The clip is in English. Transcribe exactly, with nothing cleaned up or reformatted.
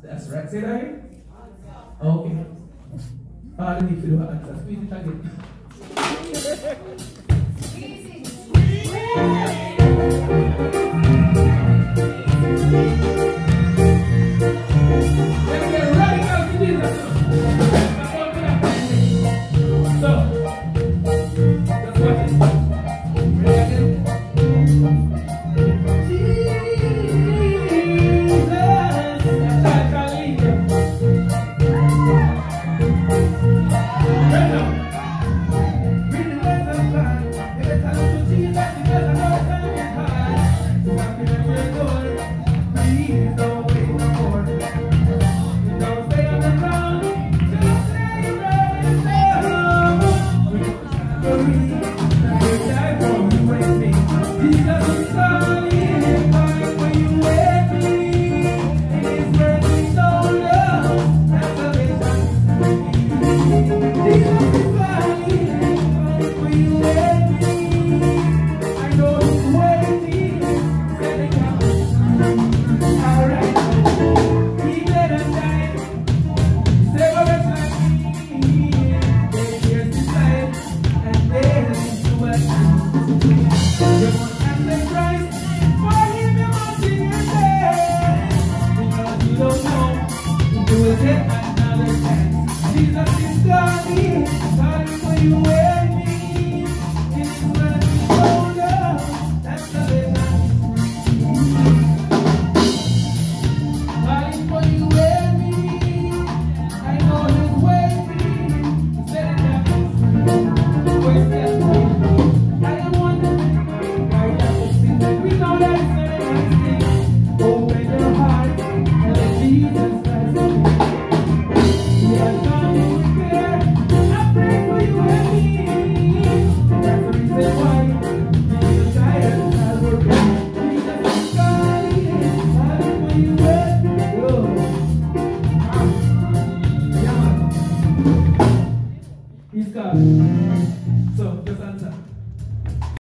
That's right. Say that again. Okay. All I need to do is answer. Squeeze it again. Let's get radical to Jesus. So, just watch it. Ready again? He's got it.